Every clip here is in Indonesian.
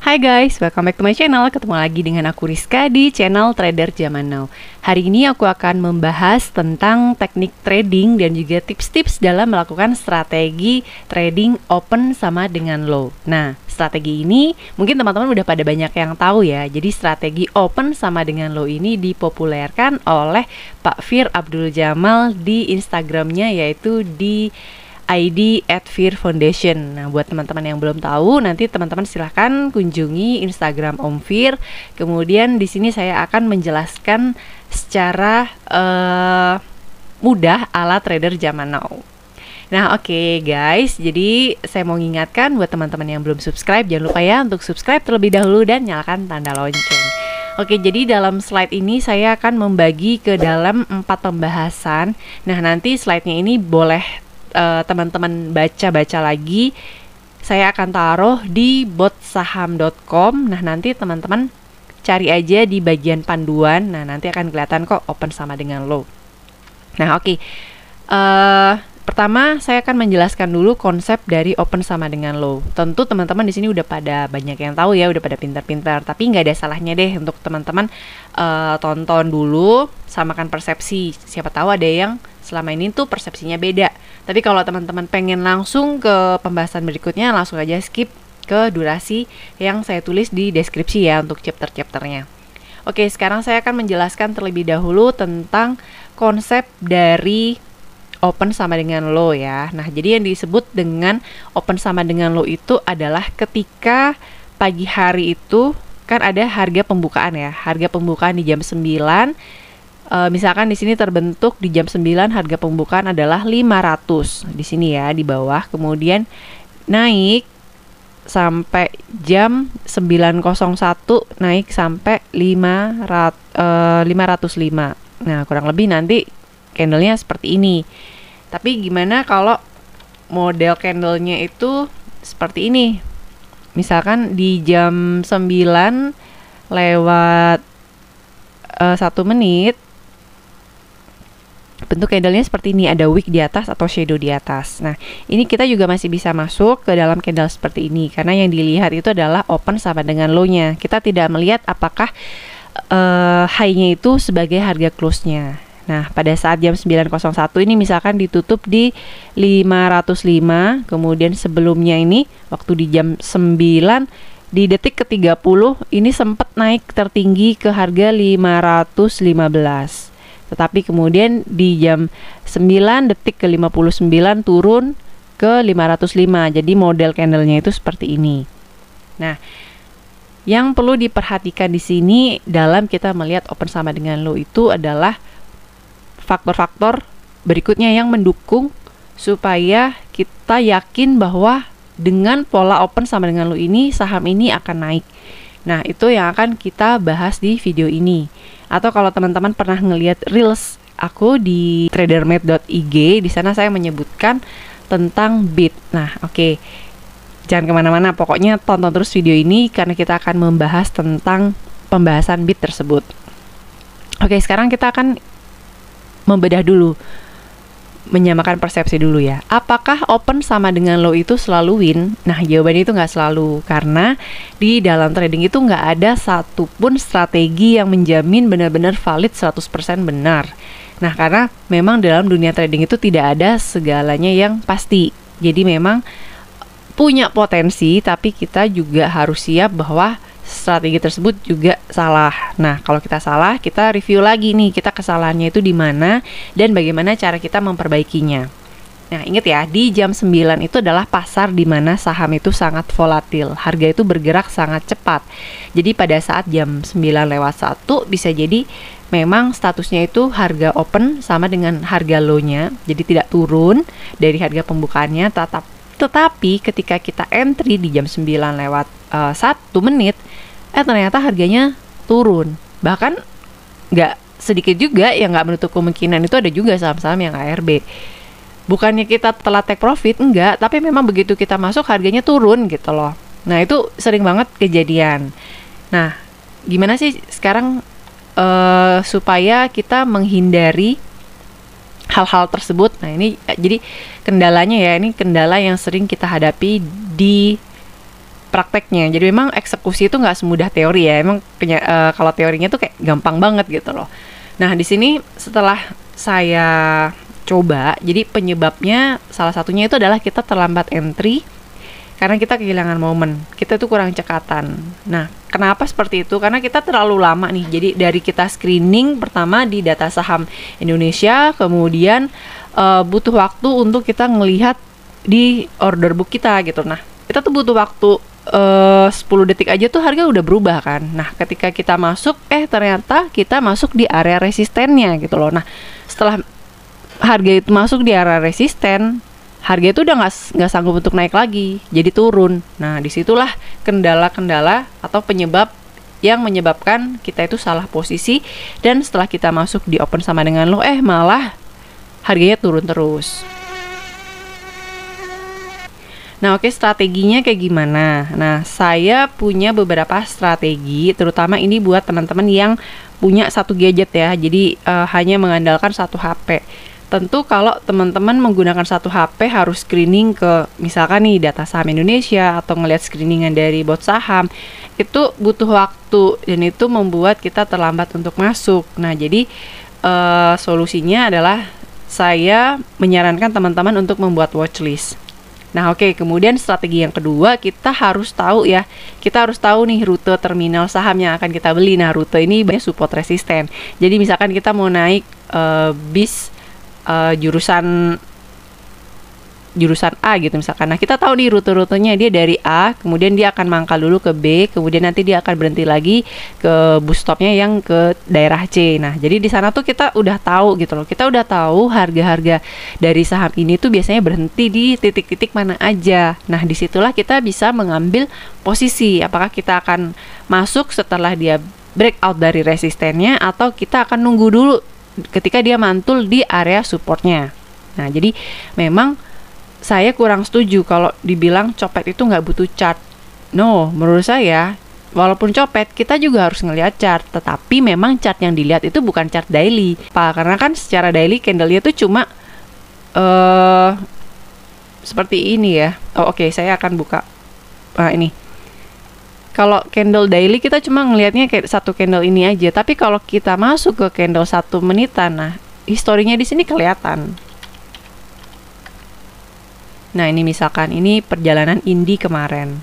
Hai guys, welcome back to my channel. Ketemu lagi dengan aku Rizka di channel Trader Zaman Now. Hari ini aku akan membahas tentang teknik trading dan juga tips-tips dalam melakukan strategi trading open sama dengan low. Nah, strategi ini mungkin teman-teman udah pada banyak yang tahu ya. Jadi strategi open sama dengan low ini dipopulerkan oleh Pak Fir Abdul Jamal di Instagramnya, yaitu di ID @firfoundation. Nah, buat teman-teman yang belum tahu, nanti teman-teman silahkan kunjungi Instagram Om Fir. Kemudian di sini saya akan menjelaskan secara mudah ala trader zaman now. Nah, oke guys, jadi saya mau ingatkan buat teman-teman yang belum subscribe, jangan lupa ya untuk subscribe terlebih dahulu dan nyalakan tanda lonceng. Oke, jadi dalam slide ini saya akan membagi ke dalam 4 pembahasan. Nah, nanti slide-nya ini boleh teman-teman baca-baca lagi. Saya akan taruh di botsaham.com. Nah, nanti teman-teman cari aja di bagian panduan. Nah, nanti akan kelihatan kok open sama dengan low. Nah, oke. Pertama, saya akan menjelaskan dulu konsep dari open sama dengan low. Tentu teman-teman di sini udah pada banyak yang tahu ya, udah pada pintar-pintar. Tapi nggak ada salahnya deh untuk teman-teman tonton dulu, samakan persepsi. Siapa tahu ada yang selama ini tuh persepsinya beda. Tapi kalau teman-teman pengen langsung ke pembahasan berikutnya, langsung aja skip ke durasi yang saya tulis di deskripsi ya untuk chapter-chapternya. Oke, sekarang saya akan menjelaskan terlebih dahulu tentang konsep dari open sama dengan low ya. Nah, jadi yang disebut dengan open sama dengan low itu adalah ketika pagi hari itu kan ada harga pembukaan ya. Harga pembukaan di jam 9. Misalkan di sini terbentuk di jam 9 harga pembukaan adalah 500 di sini ya di bawah, kemudian naik sampai jam 9.01 naik sampai 505. Nah, kurang lebih nanti candlenya seperti ini. Tapi gimana kalau model candlenya itu seperti ini? Misalkan di jam 9 lewat 1 menit bentuk candlenya seperti ini, ada wick di atas atau shadow di atas. Nah, ini kita juga masih bisa masuk ke dalam candle seperti ini karena yang dilihat itu adalah open sama dengan low-nya. Kita tidak melihat apakah high-nya itu sebagai harga close-nya. Nah, pada saat jam 9.01 ini misalkan ditutup di 505, kemudian sebelumnya ini waktu di jam 9 di detik ke-30 ini sempat naik tertinggi ke harga 515. Tetapi kemudian di jam 9 detik ke-59 turun ke 505. Jadi model candlenya itu seperti ini. Nah, yang perlu diperhatikan di sini dalam kita melihat open sama dengan low itu adalah faktor-faktor berikutnya yang mendukung supaya kita yakin bahwa dengan pola open sama dengan low ini saham ini akan naik. Nah, itu yang akan kita bahas di video ini. Atau kalau teman-teman pernah ngelihat reels aku di tradermate.ig, di sana saya menyebutkan tentang bid. Nah, oke. Jangan kemana-mana, pokoknya tonton terus video ini karena kita akan membahas tentang pembahasan bid tersebut. Oke, sekarang kita akan membedah dulu, menyamakan persepsi dulu ya. Apakah open sama dengan low itu selalu win? Nah, jawabannya itu nggak selalu, karena di dalam trading itu nggak ada satupun strategi yang menjamin benar-benar valid 100% benar. Nah, karena memang dalam dunia trading itu tidak ada segalanya yang pasti. Jadi memang punya potensi, tapi kita juga harus siap bahwa strategi tersebut juga salah. Nah, kalau kita salah, kita review lagi nih, kita kesalahannya itu di mana dan bagaimana cara kita memperbaikinya. Nah, ingat ya, di jam 9 itu adalah pasar di mana saham itu sangat volatil. Harga itu bergerak sangat cepat. Jadi pada saat jam 9:01 bisa jadi memang statusnya itu harga open sama dengan harga low-nya. Jadi tidak turun dari harga pembukaannya, tetapi ketika kita entry di jam 9:01 menit, ternyata harganya turun. Bahkan nggak sedikit juga yang nggak menutup kemungkinan itu ada juga saham-saham yang ARB. Bukannya kita telat take profit, enggak, tapi memang begitu kita masuk harganya turun gitu loh. Nah, itu sering banget kejadian. Nah, gimana sih sekarang supaya kita menghindari hal-hal tersebut? Nah, ini jadi kendalanya ya, ini kendala yang sering kita hadapi di prakteknya. Jadi memang eksekusi itu nggak semudah teori ya. Emang kalau teorinya tuh kayak gampang banget gitu loh. Nah, di sini setelah saya coba, jadi penyebabnya salah satunya itu adalah kita terlambat entry karena kita kehilangan momen. Kita tuh kurang cekatan. Nah, kenapa seperti itu? Karena kita terlalu lama nih. Jadi dari kita screening pertama di data saham Indonesia, kemudian butuh waktu untuk kita ngelihat di order book kita gitu. Nah, kita tuh butuh waktu 10 detik aja tuh harga udah berubah kan. Nah, ketika kita masuk, ternyata kita masuk di area resistennya gitu loh. Nah, setelah harga itu masuk di area resisten, harga itu udah nggak sanggup untuk naik lagi, jadi turun. Nah, disitulah kendala-kendala atau penyebab yang menyebabkan kita itu salah posisi, dan setelah kita masuk di open sama dengan low, malah harganya turun terus. Nah, oke, strateginya kayak gimana? Nah, saya punya beberapa strategi, terutama ini buat teman-teman yang punya satu gadget ya, jadi hanya mengandalkan satu HP. Tentu kalau teman-teman menggunakan satu HP harus screening ke misalkan nih data saham Indonesia atau ngelihat screeningan dari bot saham, itu butuh waktu dan itu membuat kita terlambat untuk masuk. Nah, jadi solusinya adalah saya menyarankan teman-teman untuk membuat watchlist. Nah, oke, kemudian strategi yang kedua, kita harus tahu ya, kita harus tahu nih rute terminal saham yang akan kita beli. Nah, rute ini banyak support resisten. Jadi misalkan kita mau naik bis jurusan A gitu misalkan. Nah, kita tahu nih rute-rutenya, dia dari A, kemudian dia akan mangkal dulu ke B, kemudian nanti dia akan berhenti lagi ke bus stopnya yang ke daerah C. Nah, jadi di sana tuh kita udah tahu gitu loh. Kita udah tahu harga-harga dari saham ini tuh biasanya berhenti di titik-titik mana aja. Nah, disitulah kita bisa mengambil posisi. Apakah kita akan masuk setelah dia breakout dari resistennya, atau kita akan nunggu dulu ketika dia mantul di area supportnya. Nah, jadi memang saya kurang setuju kalau dibilang copet itu nggak butuh chart. No, menurut saya walaupun copet, kita juga harus ngelihat chart. Tetapi memang chart yang dilihat itu bukan chart daily. Karena kan secara daily candle-nya itu cuma seperti ini ya. Oke, saya akan buka ini. Kalau candle daily kita cuma ngelihatnya kayak satu candle ini aja. Tapi kalau kita masuk ke candle 1 menitan, nah historinya di sini kelihatan. Nah, ini misalkan ini perjalanan Indi kemarin.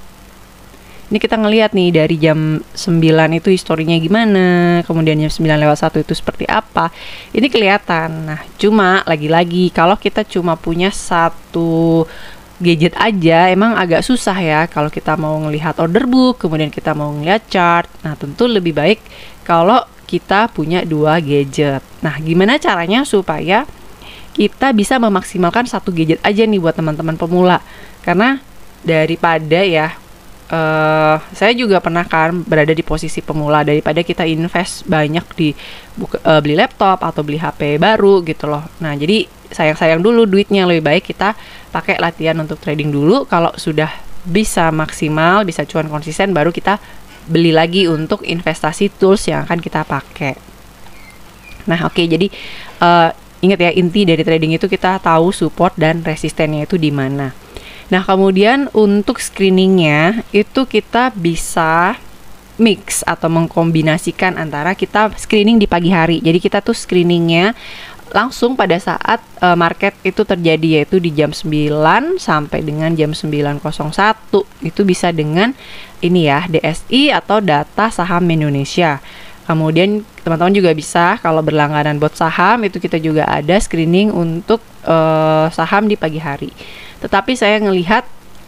Ini kita ngelihat nih dari jam 9 itu historinya gimana, kemudian jam 9:01 itu seperti apa. Ini kelihatan. Nah, cuma lagi-lagi kalau kita cuma punya satu gadget aja emang agak susah ya kalau kita mau ngelihat order book, kemudian kita mau ngelihat chart. Nah, tentu lebih baik kalau kita punya 2 gadget. Nah, gimana caranya supaya kita bisa memaksimalkan satu gadget aja nih buat teman-teman pemula? Karena daripada ya saya juga pernah kan berada di posisi pemula, daripada kita invest banyak di beli laptop atau beli HP baru gitu loh. Nah, jadi sayang-sayang dulu duitnya, lebih baik kita pakai latihan untuk trading dulu. Kalau sudah bisa maksimal, bisa cuan konsisten, baru kita beli lagi untuk investasi tools yang akan kita pakai. Nah, oke, jadi ingat ya, inti dari trading itu kita tahu support dan resistennya itu di mana. Nah, kemudian untuk screeningnya itu kita bisa mix atau mengkombinasikan antara kita screening di pagi hari. Jadi kita tuh screeningnya langsung pada saat market itu terjadi, yaitu di jam 9 sampai dengan jam 9.01. Itu bisa dengan ini ya, DSI atau data saham Indonesia. Kemudian teman-teman juga bisa kalau berlangganan bot saham, itu kita juga ada screening untuk saham di pagi hari. Tetapi saya ngelihat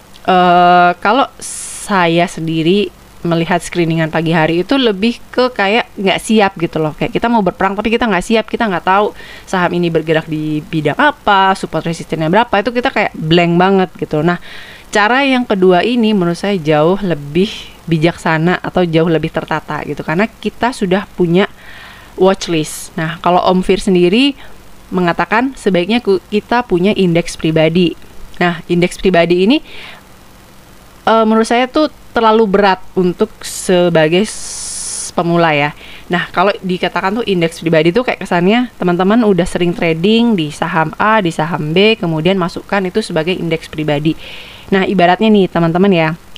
kalau saya sendiri melihat screeningan pagi hari itu lebih ke kayak nggak siap gitu loh. Kayak kita mau berperang tapi kita nggak siap, kita nggak tahu saham ini bergerak di bidang apa, support resistennya berapa, itu kita kayak blank banget gitu. Nah, cara yang kedua ini menurut saya jauh lebih bijaksana atau jauh lebih tertata gitu, karena kita sudah punya watchlist. Nah, kalau Om Fir sendiri mengatakan sebaiknya kita punya indeks pribadi. Nah, indeks pribadi ini menurut saya tuh terlalu berat untuk sebagai pemula ya. Nah, kalau dikatakan tuh indeks pribadi tuh kayak kesannya teman-teman udah sering trading di saham A, di saham B, kemudian masukkan itu sebagai indeks pribadi. Nah, ibaratnya nih teman-teman ya,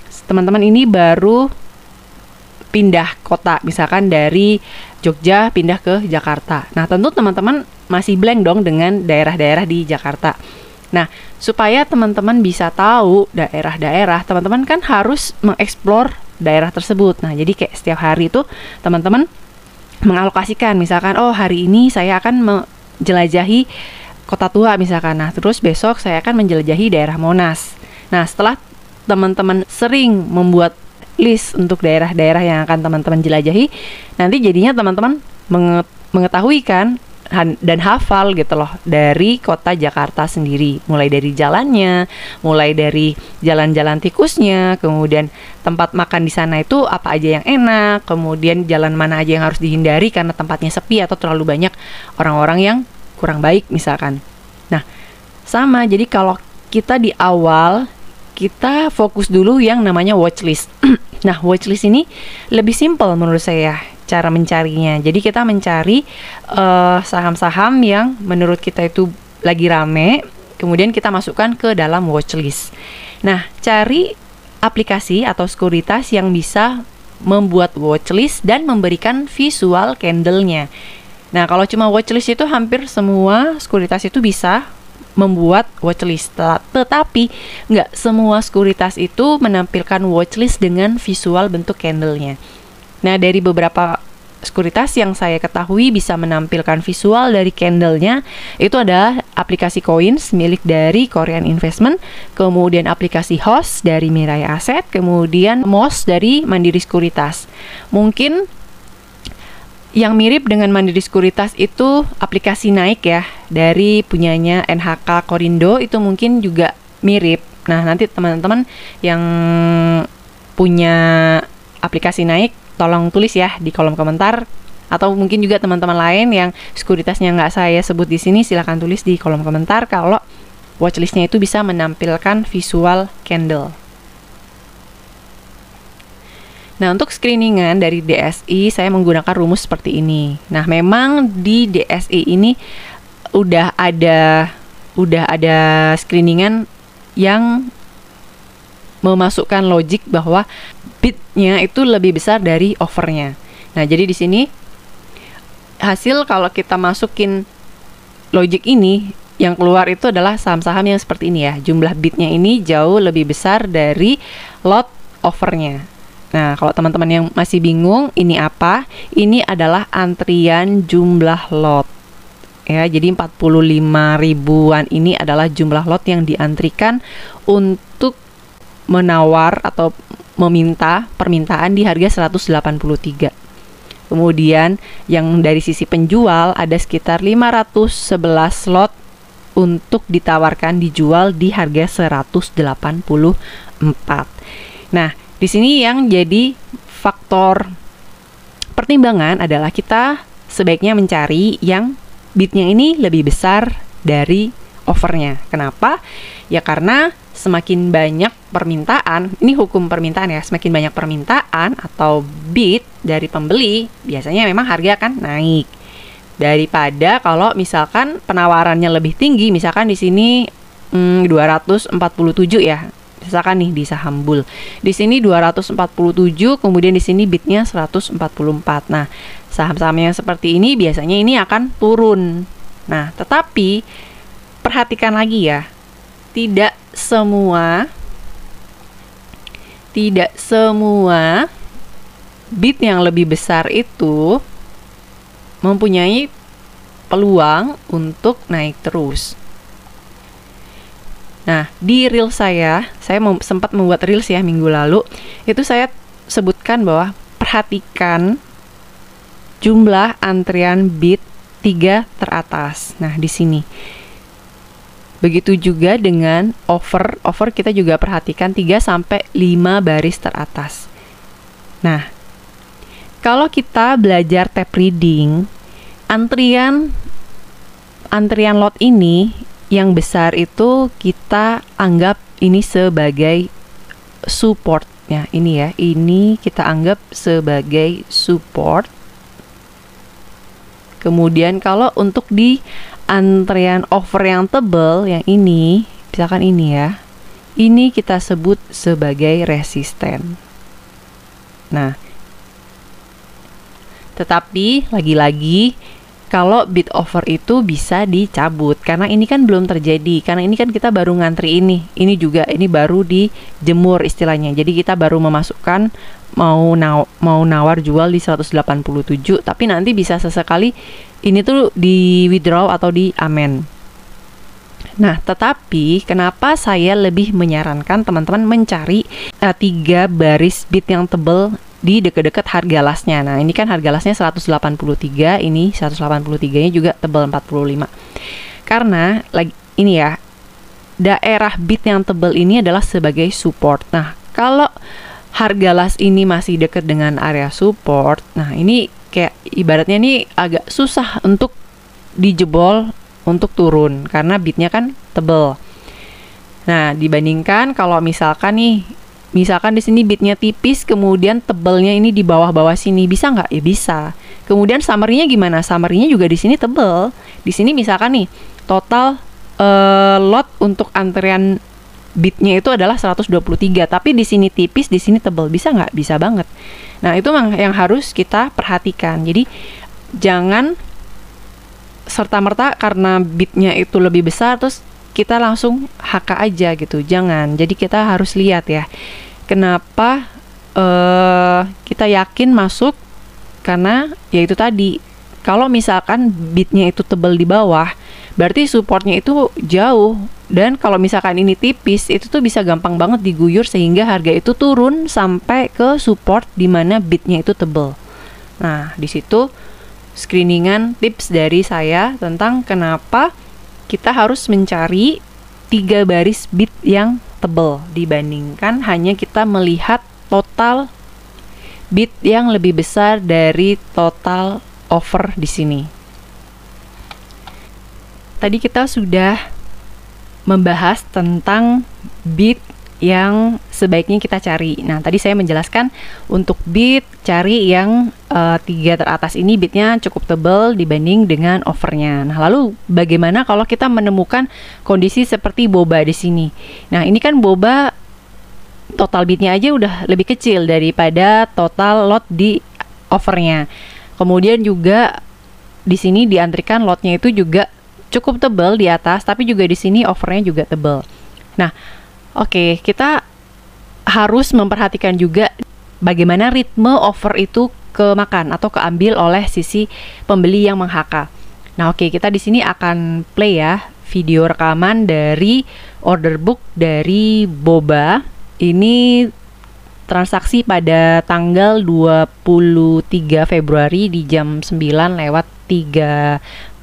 teman-teman ini baru pindah kota, misalkan dari Jogja pindah ke Jakarta. Nah, tentu teman-teman masih blank dong dengan daerah-daerah di Jakarta. Nah, supaya teman-teman bisa tahu daerah-daerah, teman-teman kan harus mengeksplor daerah tersebut. Nah, jadi kayak setiap hari itu teman-teman mengalokasikan, misalkan, oh hari ini saya akan menjelajahi Kota Tua misalkan. Nah, terus besok saya akan menjelajahi daerah Monas. Nah, setelah teman-teman sering membuat list untuk daerah-daerah yang akan teman-teman jelajahi, nanti jadinya teman-teman mengetahui kan dan hafal gitu loh dari kota Jakarta sendiri, mulai dari jalannya, mulai dari jalan-jalan tikusnya, kemudian tempat makan di sana itu apa aja yang enak, kemudian jalan mana aja yang harus dihindari karena tempatnya sepi atau terlalu banyak orang-orang yang kurang baik misalkan. Nah, sama, jadi kalau kita di awal kita fokus dulu yang namanya watchlist. Nah, watchlist ini lebih simpel menurut saya cara mencarinya. Jadi kita mencari saham-saham yang menurut kita itu lagi rame, kemudian kita masukkan ke dalam watchlist. Nah, cari aplikasi atau sekuritas yang bisa membuat watchlist dan memberikan visual candle-nya. Nah, kalau cuma watchlist itu hampir semua sekuritas itu bisa membuat watchlist, tetapi nggak semua sekuritas itu menampilkan watchlist dengan visual bentuk candle-nya. Nah, dari beberapa sekuritas yang saya ketahui bisa menampilkan visual dari candle-nya, itu ada aplikasi Coins milik dari Korean Investment, kemudian aplikasi Host dari Mirai Asset, kemudian MOS dari Mandiri Sekuritas. Mungkin yang mirip dengan Mandiri Sekuritas itu aplikasi Naik ya, dari punyanya NHK Korindo, itu mungkin juga mirip. Nah, nanti teman-teman yang punya aplikasi Naik, tolong tulis ya di kolom komentar, atau mungkin juga teman-teman lain yang sekuritasnya nggak saya sebut di sini, silahkan tulis di kolom komentar kalau watchlistnya itu bisa menampilkan visual candle. Nah, untuk screeningan dari DSI saya menggunakan rumus seperti ini. Nah, memang di DSI ini udah ada screeningan yang memasukkan logik bahwa bidnya itu lebih besar dari offernya. Nah, jadi di sini hasil kalau kita masukin logik ini, yang keluar itu adalah saham-saham yang seperti ini ya. Jumlah bidnya ini jauh lebih besar dari lot offernya. Nah, kalau teman-teman yang masih bingung ini apa? Ini adalah antrian jumlah lot. Ya, jadi 45 ribuan ini adalah jumlah lot yang diantrikan untuk menawar atau meminta permintaan di harga 183. Kemudian yang dari sisi penjual ada sekitar 511 lot untuk ditawarkan dijual di harga 184. Nah, di sini yang jadi faktor pertimbangan adalah kita sebaiknya mencari yang bidnya ini lebih besar dari offernya. Kenapa? Ya karena semakin banyak permintaan, ini hukum permintaan ya, semakin banyak permintaan atau bid dari pembeli, biasanya memang harga akan naik. Daripada kalau misalkan penawarannya lebih tinggi, misalkan di sini 247 ya. Misalkan nih di saham Bull, di sini 247, kemudian di sini bidnya 144. Nah, saham-saham yang seperti ini biasanya ini akan turun. Nah, tetapi perhatikan lagi ya, tidak semua bid yang lebih besar itu mempunyai peluang untuk naik terus. Nah, di reel saya sempat membuat reels ya minggu lalu, itu saya sebutkan bahwa perhatikan jumlah antrian bid 3 teratas. Nah, di sini. Begitu juga dengan offer kita juga perhatikan 3 sampai 5 baris teratas. Nah, kalau kita belajar tape reading, antrian lot ini yang besar itu kita anggap ini sebagai support ya, ini kita anggap sebagai support. Kemudian kalau untuk di antrian offer yang tebal yang ini, misalkan ini ya, Ini kita sebut sebagai resisten. Nah, tetapi lagi-lagi kalau bid offer itu bisa dicabut karena ini kan belum terjadi, karena ini kan kita baru ngantri ini juga ini baru dijemur istilahnya. Jadi kita baru memasukkan mau nawar jual di 187, tapi nanti bisa sesekali ini tuh di withdraw atau di amen. Nah, tetapi kenapa saya lebih menyarankan teman-teman mencari 3 baris bid yang tebal di dekat-dekat harga lasnya. Nah, ini kan harga lasnya 183, ini 183-nya juga tebal 45. Karena ini ya, daerah bid yang tebal ini adalah sebagai support. Nah, kalau harga las ini masih dekat dengan area support, nah ini kayak ibaratnya ini agak susah untuk dijebol untuk turun karena bidnya kan tebal. Nah, dibandingkan kalau misalkan di sini bidnya tipis, kemudian tebelnya ini di bawah-bawah sini, bisa nggak? Ya bisa. Kemudian summary-nya gimana? Summary-nya juga di sini tebel. Di sini misalkan nih, total lot untuk antrian bidnya itu adalah 123, tapi di sini tipis, di sini tebel. Bisa nggak? Bisa banget. Nah, itu yang harus kita perhatikan. Jadi, jangan serta-merta karena bidnya itu lebih besar, terus kita langsung HK aja gitu, jangan. Jadi kita harus lihat ya, kenapa kita yakin masuk, karena yaitu tadi, kalau misalkan bidnya itu tebal di bawah, berarti supportnya itu jauh, dan kalau misalkan ini tipis, itu tuh bisa gampang banget diguyur sehingga harga itu turun sampai ke support di mana bidnya itu tebal. Nah, di situ screeningan tips dari saya tentang kenapa kita harus mencari 3 baris bid yang tebal dibandingkan hanya kita melihat total bid yang lebih besar dari total offer di sini. Tadi kita sudah membahas tentang bid yang sebaiknya kita cari. Nah, tadi saya menjelaskan untuk bid cari yang 3 teratas ini bidnya cukup tebal dibanding dengan offernya. Nah, lalu bagaimana kalau kita menemukan kondisi seperti boba di sini? Nah, ini kan boba total bidnya aja udah lebih kecil daripada total lot di offernya. Kemudian juga di sini diantrikan lotnya itu juga cukup tebal di atas, tapi juga di sini offernya juga tebal. Nah, oke, kita harus memperhatikan juga bagaimana ritme offer itu kemakan atau keambil oleh sisi pembeli yang meng-HK. Nah, oke, kita di sini akan play ya video rekaman dari order book dari boba. Ini transaksi pada tanggal 23 Februari di jam 9:03.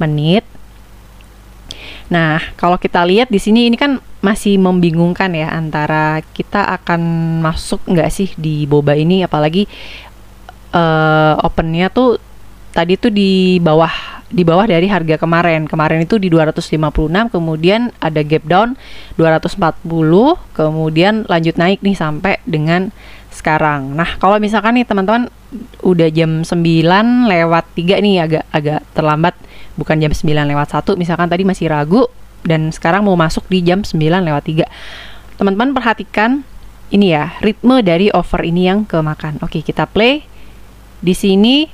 Nah, kalau kita lihat di sini ini kan masih membingungkan ya antara kita akan masuk nggak sih di boba ini, apalagi opennya tuh tadi tuh di bawah dari harga kemarin itu di 256, kemudian ada gap down 240, kemudian lanjut naik nih sampai dengan sekarang. Nah, kalau misalkan nih teman-teman udah jam 9:03 nih, agak terlambat, bukan jam 9:01, misalkan tadi masih ragu dan sekarang mau masuk di jam 9:03. Teman-teman perhatikan ini ya, ritme dari offer ini yang kemakan. Oke, kita play. Di sini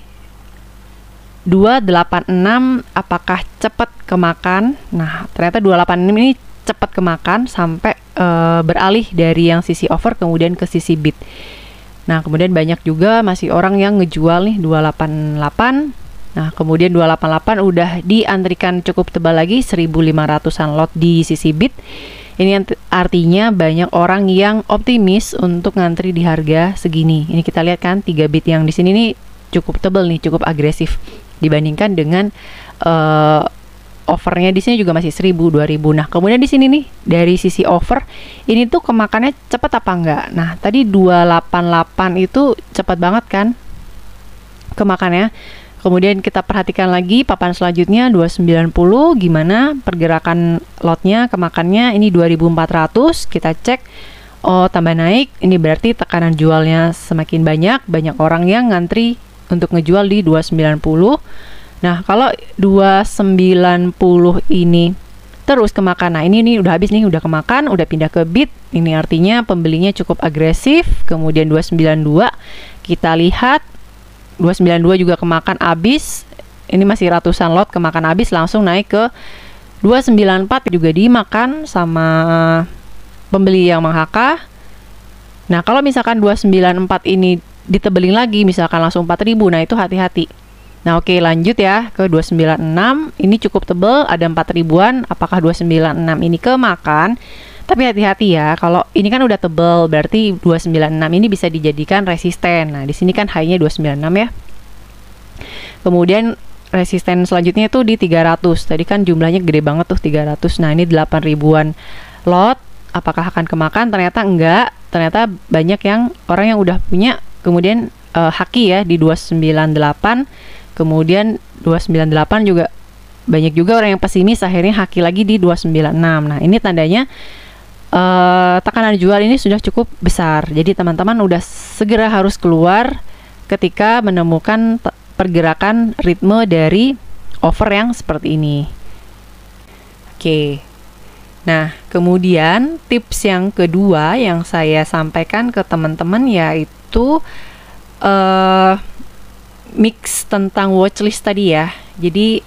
286 apakah cepat kemakan? Nah, ternyata 286 ini cepat kemakan sampai beralih dari yang sisi offer kemudian ke sisi bid. Nah, kemudian banyak juga masih orang yang ngejual nih 288. Nah, kemudian 288 udah diantrikan cukup tebal lagi, 1500-an lot di sisi bid. Ini artinya banyak orang yang optimis untuk ngantri di harga segini. Ini kita lihat kan 3 bid yang di sini nih cukup tebal nih, cukup agresif dibandingkan dengan offernya di sini juga masih 1000, 2000. Nah, kemudian di sini nih dari sisi offer ini tuh kemakannya cepat apa enggak? Nah, tadi 288 itu cepat banget kan kemakannya. Kemudian kita perhatikan lagi papan selanjutnya 290, gimana pergerakan lotnya, kemakannya ini 2400. Kita cek, oh tambah naik, ini berarti tekanan jualnya semakin banyak orang yang ngantri untuk ngejual di 290. Nah, kalau 290 ini terus kemakan. Nah ini udah habis nih, udah kemakan, udah pindah ke bid. Ini artinya pembelinya cukup agresif. Kemudian 292 kita lihat 292 juga kemakan habis. Ini masih ratusan lot kemakan habis, langsung naik ke 294 juga dimakan sama pembeli yang menghaka. Nah kalau misalkan 294 ini ditebelin lagi, misalkan langsung 4.000, nah itu hati-hati. Nah oke, lanjut ya ke 296. Ini cukup tebel, ada 4.000-an. Apakah 296 ini kemakan? Tapi hati-hati ya, kalau ini kan udah tebel, berarti 296 ini bisa dijadikan resisten. Nah di sini kan high-nya 296 ya. Kemudian resisten selanjutnya itu di 300. Tadi kan jumlahnya gede banget tuh 300. Nah ini 8.000-an lot. Apakah akan kemakan? Ternyata enggak. Ternyata banyak yang orang yang udah punya kemudian haki ya di 298. Kemudian 298 juga banyak juga orang yang pesimis akhirnya haki lagi di 296. Nah ini tandanya tekanan jual ini sudah cukup besar. Jadi teman-teman udah segera harus keluar ketika menemukan pergerakan ritme dari over yang seperti ini. Oke. Nah, kemudian tips yang kedua yang saya sampaikan ke teman-teman yaitu mix tentang watchlist tadi ya. Jadi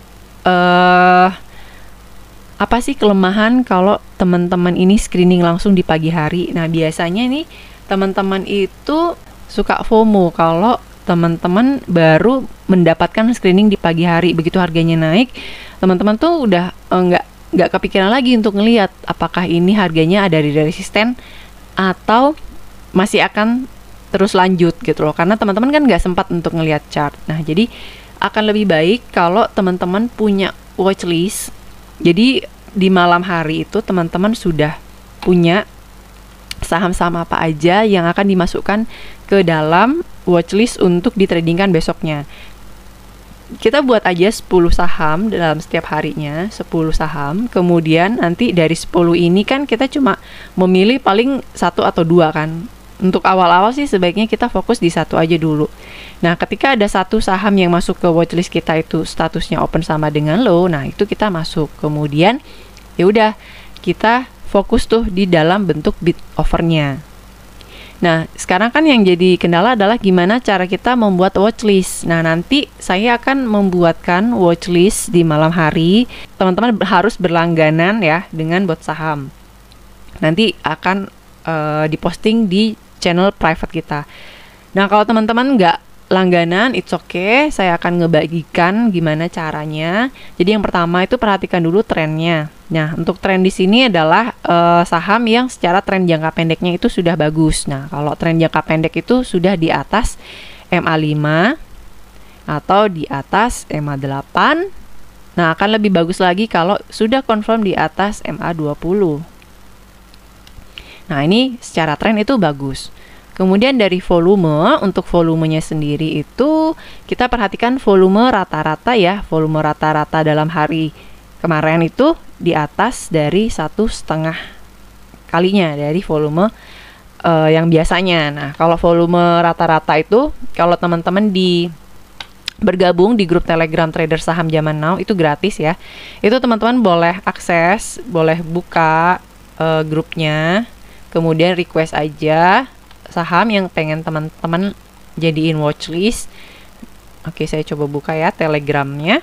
apa sih kelemahan kalau teman-teman ini screening langsung di pagi hari? Nah, biasanya nih teman-teman itu suka FOMO kalau teman-teman baru mendapatkan screening di pagi hari. Begitu harganya naik, teman-teman tuh udah nggak kepikiran lagi untuk ngelihat apakah ini harganya ada di resisten atau masih akan terus lanjut gitu loh, karena teman-teman kan nggak sempat untuk ngelihat chart. Nah jadi akan lebih baik kalau teman-teman punya watchlist. Jadi di malam hari itu teman-teman sudah punya saham-saham apa aja yang akan dimasukkan ke dalam watchlist untuk ditradingkan besoknya. Kita buat aja 10 saham dalam setiap harinya, 10 saham. Kemudian nanti dari 10 ini kan kita cuma memilih paling 1 atau 2 kan. Untuk awal-awal sih sebaiknya kita fokus di 1 aja dulu. Nah, ketika ada 1 saham yang masuk ke watchlist kita itu statusnya open sama dengan low, nah itu kita masuk. Kemudian ya udah kita fokus tuh di dalam bentuk bid overnya. Nah, sekarang kan yang jadi kendala adalah gimana cara kita membuat watchlist. Nah, nanti saya akan membuatkan watchlist di malam hari. Teman-teman harus berlangganan ya dengan bot saham. Nanti akan diposting di channel private kita. Nah, kalau teman-teman nggak langganan, it's okay. Saya akan ngebagikan gimana caranya. Jadi yang pertama itu perhatikan dulu trennya. Nah, untuk tren di sini adalah saham yang secara tren jangka pendeknya itu sudah bagus. Nah, kalau tren jangka pendek itu sudah di atas MA5 atau di atas MA8. Nah, akan lebih bagus lagi kalau sudah confirm di atas MA20. Nah, ini secara tren itu bagus. Kemudian dari volume, untuk volumenya sendiri itu kita perhatikan volume rata-rata ya. Volume rata-rata dalam hari kemarin itu di atas dari 1,5 kalinya dari volume yang biasanya. Nah, kalau volume rata-rata itu, kalau teman-teman bergabung di grup Telegram Trader Saham Zaman Now itu gratis ya. Itu teman-teman boleh akses, boleh buka grupnya, kemudian request aja saham yang pengen teman-teman jadiin watchlist. Oke, saya coba buka ya Telegramnya.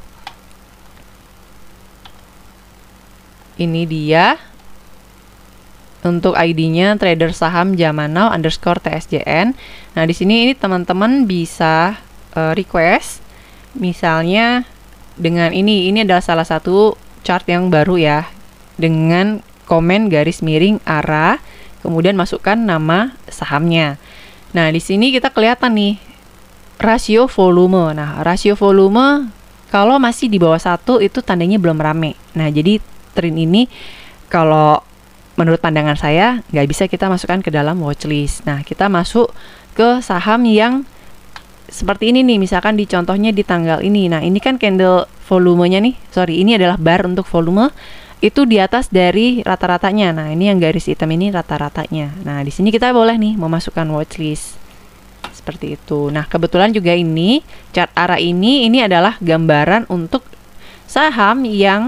Ini dia. Untuk ID-nya Trader Saham Zaman Now _TSJN. Nah, di sini ini teman-teman bisa request. Misalnya dengan ini adalah salah satu chart yang baru ya. Dengan komen garis miring arah, kemudian masukkan nama sahamnya. Nah, di sini kita kelihatan nih rasio volume. Nah, rasio volume kalau masih di bawah 1 itu tandanya belum rame. Nah, jadi tren ini kalau menurut pandangan saya nggak bisa kita masukkan ke dalam watchlist. Nah, kita masuk ke saham yang seperti ini nih, misalkan di contohnya di tanggal ini. Nah, ini kan candle volumenya nih, ini adalah bar untuk volume itu di atas dari rata-ratanya. Nah, ini yang garis hitam ini rata-ratanya. Nah, di sini kita boleh nih memasukkan watchlist seperti itu. Nah, kebetulan juga ini chart arah ini adalah gambaran untuk saham yang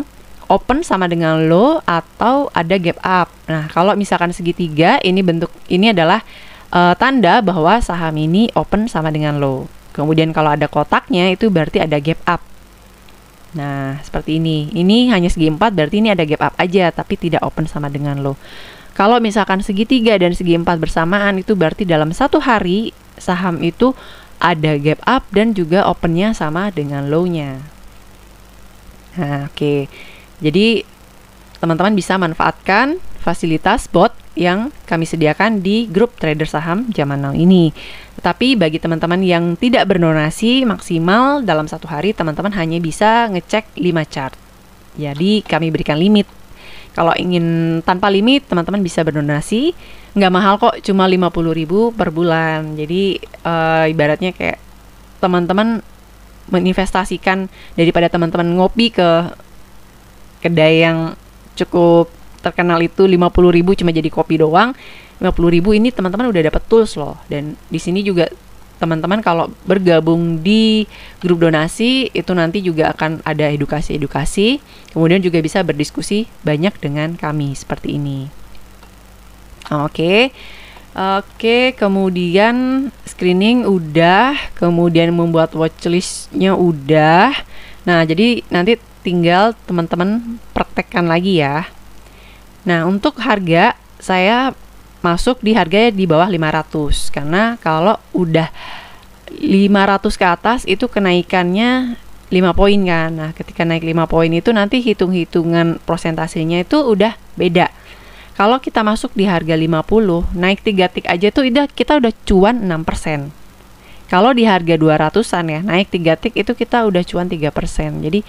open sama dengan low atau ada gap up. Nah, kalau misalkan segitiga, ini adalah tanda bahwa saham ini open sama dengan low. Kemudian kalau ada kotaknya itu berarti ada gap up. Nah, seperti ini. Ini hanya segi 4, berarti ini ada gap up aja, tapi tidak open sama dengan low. Kalau misalkan segitiga dan segi 4 bersamaan, itu berarti dalam satu hari saham itu ada gap up dan juga opennya sama dengan low-nya. Nah, oke. Jadi teman-teman bisa manfaatkan fasilitas bot yang kami sediakan di grup trader saham zaman now ini. Tetapi bagi teman-teman yang tidak berdonasi maksimal dalam satu hari, teman-teman hanya bisa ngecek 5 chart. Jadi kami berikan limit. Kalau ingin tanpa limit, teman-teman bisa berdonasi. Nggak mahal kok, cuma 50.000 per bulan. Jadi ibaratnya kayak teman-teman menginvestasikan daripada teman-teman ngopi ke kedai yang cukup terkenal itu 50.000 cuma jadi kopi doang. 50.000 ini teman-teman udah dapat tools loh. Dan di sini juga teman-teman kalau bergabung di grup donasi itu nanti juga akan ada edukasi-edukasi. Kemudian juga bisa berdiskusi banyak dengan kami seperti ini. Oke, kemudian screening udah, kemudian membuat watchlist-nya udah. Nah, jadi nanti tinggal teman-teman praktekkan lagi ya. Nah, untuk harga saya masuk di harga di bawah 500 karena kalau udah 500 ke atas itu kenaikannya 5 poin kan. Nah, ketika naik 5 poin itu nanti hitung-hitungan prosentasenya itu udah beda. Kalau kita masuk di harga 50, naik 3 tik aja tuh kita udah cuan 6%. Kalau di harga 200-an ya, naik 3 tik itu kita udah cuan 3%. Jadi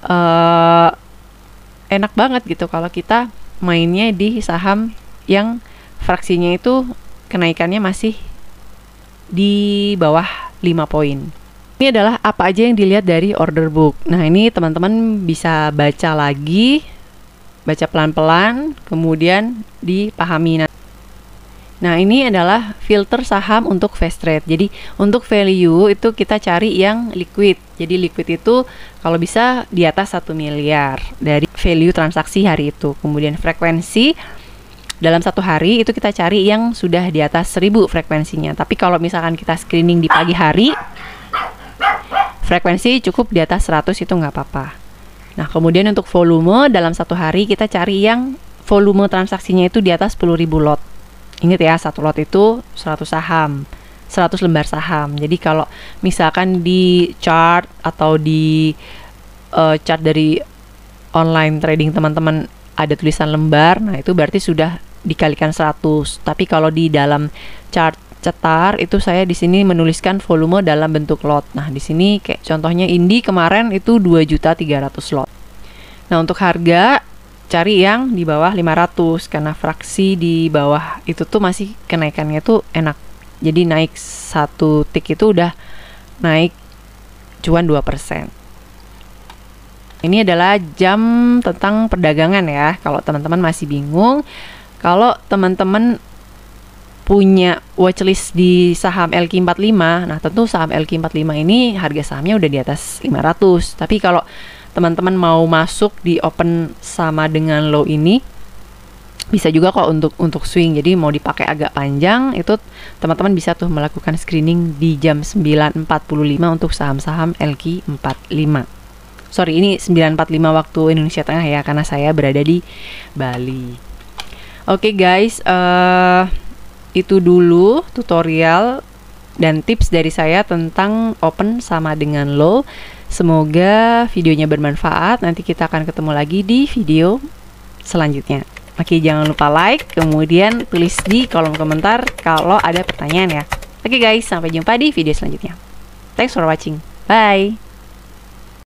enak banget gitu kalau kita mainnya di saham yang fraksinya itu kenaikannya masih di bawah 5 poin. Ini adalah apa aja yang dilihat dari order book. Nah, ini teman-teman bisa baca lagi, baca pelan-pelan, kemudian dipahami. Nah, ini adalah filter saham untuk fast trade. Jadi, untuk value itu kita cari yang liquid. Jadi, liquid itu kalau bisa di atas 1 miliar dari value transaksi hari itu. Kemudian frekuensi dalam satu hari itu kita cari yang sudah di atas 1000 frekuensinya. Tapi kalau misalkan kita screening di pagi hari, frekuensi cukup di atas 100 itu nggak apa-apa. Nah, kemudian untuk volume dalam satu hari kita cari yang volume transaksinya itu di atas 10.000 lot. Ingat ya, satu lot itu 100 saham, 100 lembar saham. Jadi kalau misalkan di chart atau di chart dari online trading teman-teman ada tulisan lembar, nah itu berarti sudah dikalikan 100. Tapi kalau di dalam chart cetar itu saya di sini menuliskan volume dalam bentuk lot. Nah, di sini kayak contohnya Indi kemarin itu 2.300.000 lot. Nah, untuk harga cari yang di bawah 500 karena fraksi di bawah itu tuh masih kenaikannya tuh enak. Jadi naik 1 tik itu udah naik cuan 2%. Ini adalah jam tentang perdagangan ya. Kalau teman-teman masih bingung, kalau teman-teman punya watchlist di saham LQ45, nah tentu saham LQ45 ini harga sahamnya udah di atas 500. Tapi kalau teman-teman mau masuk di open sama dengan low ini, bisa juga kok untuk swing. Jadi mau dipakai agak panjang, itu teman-teman bisa tuh melakukan screening di jam 9.45 untuk saham-saham LQ45. Sorry, ini 9.45 waktu Indonesia Tengah ya, karena saya berada di Bali. Oke guys, itu dulu tutorial dan tips dari saya tentang open sama dengan low. Semoga videonya bermanfaat. Nanti kita akan ketemu lagi di video selanjutnya. Oke, jangan lupa like, kemudian tulis di kolom komentar kalau ada pertanyaan ya. Oke guys, sampai jumpa di video selanjutnya. Thanks for watching. Bye.